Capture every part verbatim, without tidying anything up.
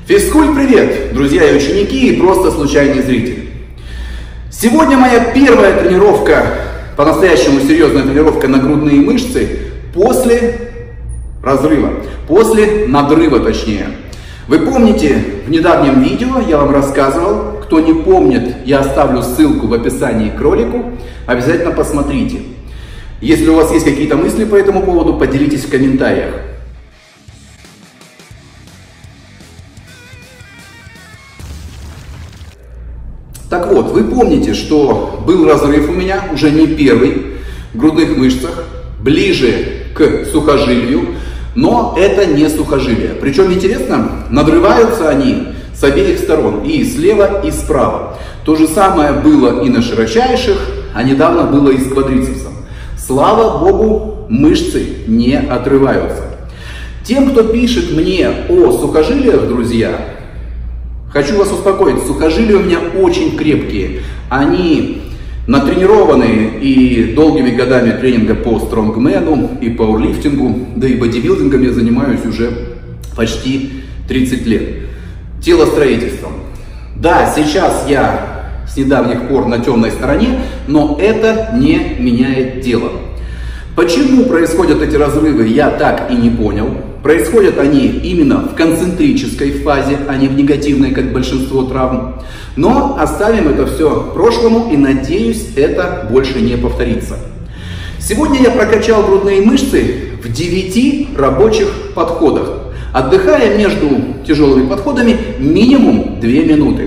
Физкульт, привет, друзья и ученики, и просто случайные зрители. Сегодня моя первая тренировка, по-настоящему серьезная тренировка на грудные мышцы после разрыва, после надрыва точнее. Вы помните, в недавнем видео я вам рассказывал, кто не помнит, я оставлю ссылку в описании к ролику, обязательно посмотрите. Если у вас есть какие-то мысли по этому поводу, поделитесь в комментариях. Так вот, вы помните, что был разрыв у меня, уже не первый, в грудных мышцах, ближе к сухожилию, но это не сухожилие. Причем интересно, надрываются они с обеих сторон, и слева, и справа. То же самое было и на широчайших, а недавно было и с квадрицепсом. Слава богу, мышцы не отрываются. Тем, кто пишет мне о сухожилиях, друзья, хочу вас успокоить, сухожилия у меня очень крепкие. Они натренированные и долгими годами тренинга по стронгмену и пауэрлифтингу, да и бодибилдингом я занимаюсь уже почти тридцать лет. Телостроительством. Да, сейчас я с недавних пор на темной стороне, но это не меняет дело. Почему происходят эти разрывы, я так и не понял. Происходят они именно в концентрической фазе, а не в негативной, как большинство травм. Но оставим это все прошлому и, надеюсь, это больше не повторится. Сегодня я прокачал грудные мышцы в девяти рабочих подходах, отдыхая между тяжелыми подходами минимум две минуты.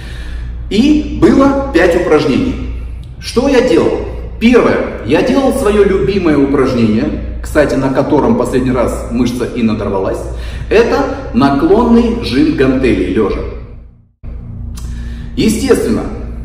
И было пять упражнений. Что я делал? Первое. Я делал свое любимое упражнение, кстати, на котором последний раз мышца и надорвалась. Это наклонный жим гантелей лежа. Естественно,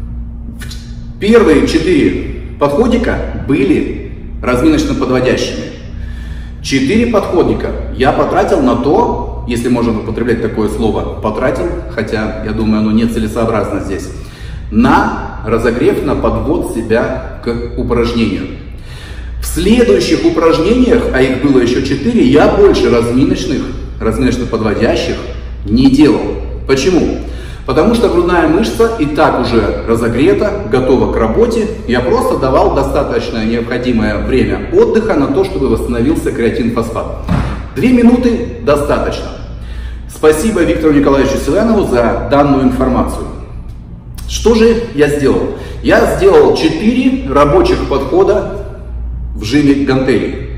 первые четыре подходика были разминочно-подводящими. Четыре подходника я потратил на то, если можно употреблять такое слово, потратил, хотя я думаю, оно нецелесообразно здесь, на разогрев, на подвод себя к упражнению. В следующих упражнениях, а их было еще четыре, я больше разминочных, разминочно-подводящих не делал. Почему? Потому что грудная мышца и так уже разогрета, готова к работе. Я просто давал достаточно необходимое время отдыха на то, чтобы восстановился креатинфосфат. Две минуты достаточно. Спасибо Виктору Николаевичу Силанову за данную информацию. Что же я сделал? Я сделал четыре рабочих подхода в жиме гантелей.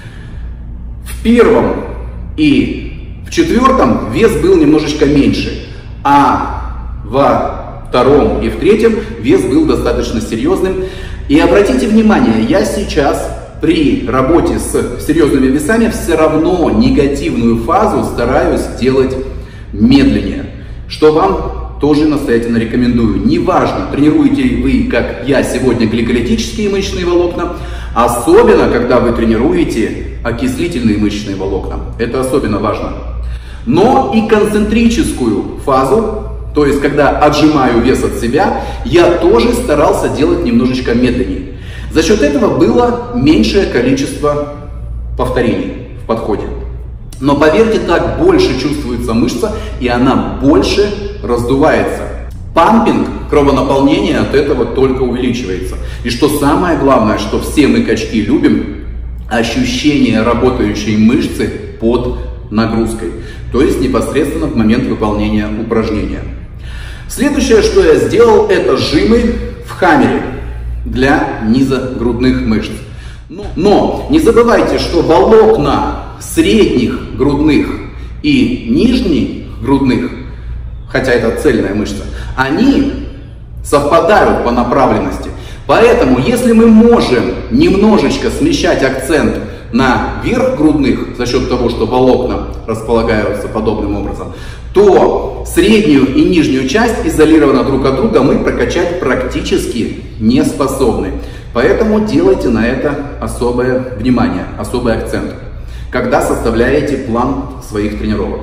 В первом и в четвертом вес был немножечко меньше, а во втором и в третьем вес был достаточно серьезным. И обратите внимание, я сейчас при работе с серьезными весами все равно негативную фазу стараюсь делать медленнее, что вам тоже настоятельно рекомендую. Неважно, тренируете ли вы, как я сегодня, гликолитические мышечные волокна, особенно когда вы тренируете окислительные мышечные волокна. Это особенно важно. Но и концентрическую фазу, то есть когда отжимаю вес от себя, я тоже старался делать немножечко медленнее. За счет этого было меньшее количество повторений в подходе. Но поверьте, так больше чувствуется мышца, и она больше раздувается. Пампинг, кровонаполнение от этого только увеличивается. И что самое главное, что все мы качки любим, ощущение работающей мышцы под нагрузкой. То есть непосредственно в момент выполнения упражнения. Следующее, что я сделал, это жимы в хаммере для низа грудных мышц. Но не забывайте, что волокна средних грудных и нижних грудных, хотя это цельная мышца, они совпадают по направленности. Поэтому, если мы можем немножечко смещать акцент на верх грудных за счет того, что волокна располагаются подобным образом, то среднюю и нижнюю часть изолированно друг от друга мы прокачать практически не способны. Поэтому делайте на это особое внимание, особый акцент, когда составляете план своих тренировок.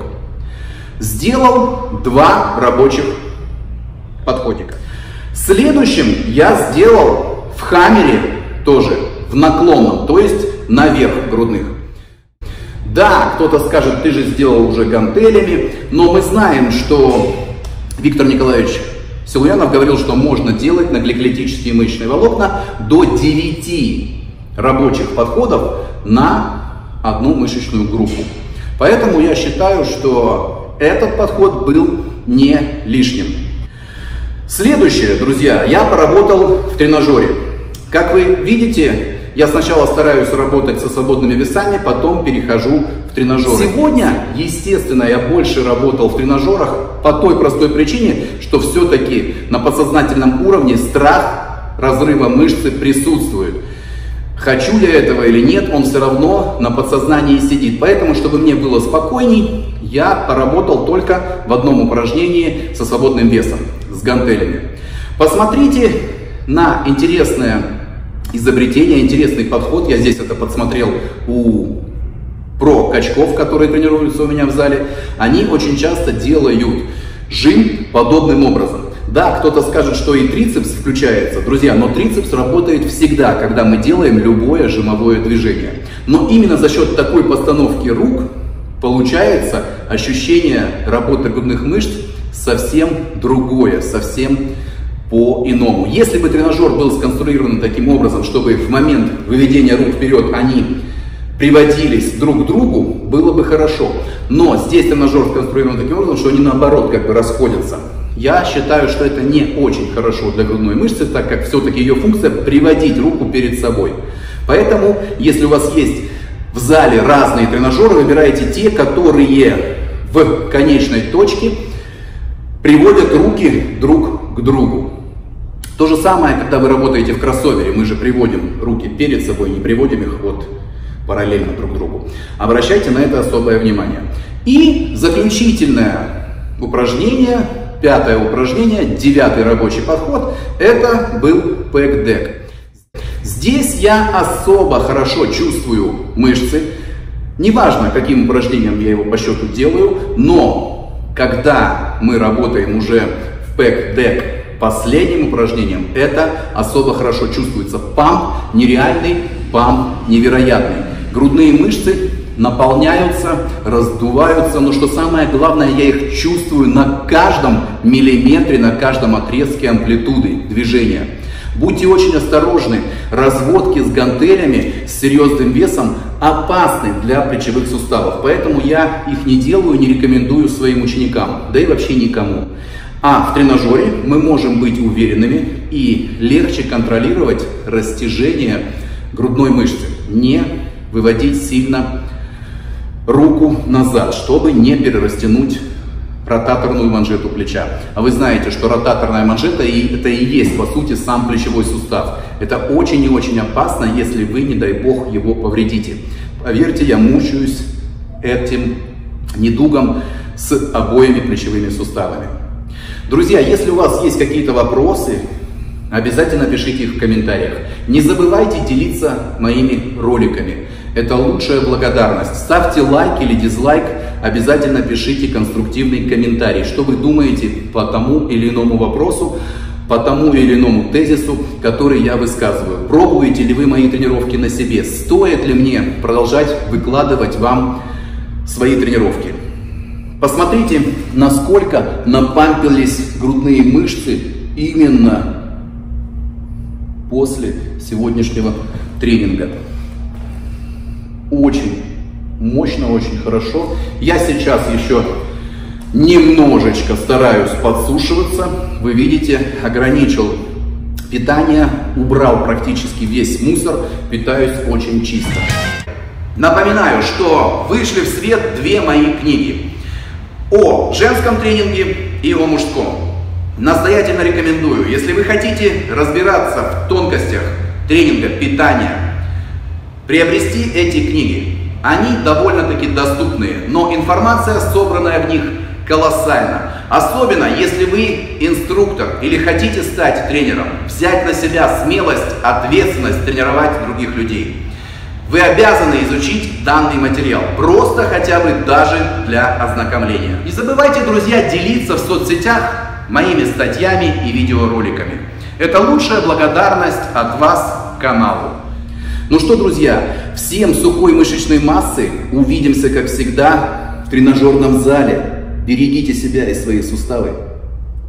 Сделал два рабочих подходика. Следующим я сделал в хаммере тоже в наклонном, то есть наверх грудных. Да, кто-то скажет, ты же сделал уже гантелями, но мы знаем, что Виктор Николаевич Силуянов говорил, что можно делать на гликолитические мышечные волокна до девяти рабочих подходов на одну мышечную группу. Поэтому я считаю, что этот подход был не лишним. Следующее, друзья, я поработал в тренажере. Как вы видите, я сначала стараюсь работать со свободными весами, потом перехожу в тренажеры. Сегодня, естественно, я больше работал в тренажерах по той простой причине, что все-таки на подсознательном уровне страх разрыва мышцы присутствует. Хочу я этого или нет, он все равно на подсознании сидит. Поэтому, чтобы мне было спокойней, я поработал только в одном упражнении со свободным весом, с гантелями. Посмотрите на интересное изобретение, интересный подход. Я здесь это подсмотрел у про-качков, которые тренируются у меня в зале. Они очень часто делают жим подобным образом. Да, кто-то скажет, что и трицепс включается, друзья, но трицепс работает всегда, когда мы делаем любое жимовое движение. Но именно за счет такой постановки рук получается ощущение работы грудных мышц совсем другое, совсем по-иному. Если бы тренажер был сконструирован таким образом, чтобы в момент выведения рук вперед они приводились друг к другу, было бы хорошо. Но здесь тренажер сконструирован таким образом, что они наоборот как бы расходятся. Я считаю, что это не очень хорошо для грудной мышцы, так как все-таки ее функция приводить руку перед собой. Поэтому, если у вас есть в зале разные тренажеры, выбирайте те, которые в конечной точке приводят руки друг к другу. То же самое, когда вы работаете в кроссовере, мы же приводим руки перед собой, не приводим их вот параллельно друг к другу. Обращайте на это особое внимание. И заключительное упражнение, пятое упражнение, девятый рабочий подход, это был пэк-дек. Здесь я особо хорошо чувствую мышцы. Неважно, каким упражнением я его по счету делаю, но когда мы работаем уже в пэк-дек последним упражнением, это особо хорошо чувствуется. Памп нереальный, памп невероятный. Грудные мышцы наполняются, раздуваются, но что самое главное, я их чувствую на каждом миллиметре, на каждом отрезке амплитуды движения. Будьте очень осторожны, разводки с гантелями с серьезным весом опасны для плечевых суставов, поэтому я их не делаю, не рекомендую своим ученикам, да и вообще никому. А в тренажере мы можем быть уверенными и легче контролировать растяжение грудной мышцы, не выводить сильно руку назад, чтобы не перерастянуть ротаторную манжету плеча. А вы знаете, что ротаторная манжета и это и есть по сути сам плечевой сустав. Это очень и очень опасно, если вы, не дай бог, его повредите. Поверьте, я мучаюсь этим недугом с обоими плечевыми суставами. Друзья, если у вас есть какие-то вопросы, обязательно пишите их в комментариях. Не забывайте делиться моими роликами. Это лучшая благодарность. Ставьте лайк или дизлайк, обязательно пишите конструктивный комментарий, что вы думаете по тому или иному вопросу, по тому или иному тезису, который я высказываю. Пробуете ли вы мои тренировки на себе? Стоит ли мне продолжать выкладывать вам свои тренировки? Посмотрите, насколько напампились грудные мышцы именно после сегодняшнего тренинга. Очень мощно, очень хорошо. Я сейчас еще немножечко стараюсь подсушиваться. Вы видите, ограничил питание, убрал практически весь мусор, питаюсь очень чисто. Напоминаю, что вышли в свет две мои книги о женском тренинге и о мужском. Настоятельно рекомендую, если вы хотите разбираться в тонкостях тренинга, питания, приобрести эти книги. Они довольно-таки доступные, но информация, собранная в них, колоссальна. Особенно, если вы инструктор или хотите стать тренером, взять на себя смелость, ответственность тренировать других людей. Вы обязаны изучить данный материал, просто хотя бы даже для ознакомления. Не забывайте, друзья, делиться в соцсетях моими статьями и видеороликами. Это лучшая благодарность от вас каналу. Ну что, друзья, всем сухой мышечной массы. Увидимся, как всегда, в тренажерном зале. Берегите себя и свои суставы.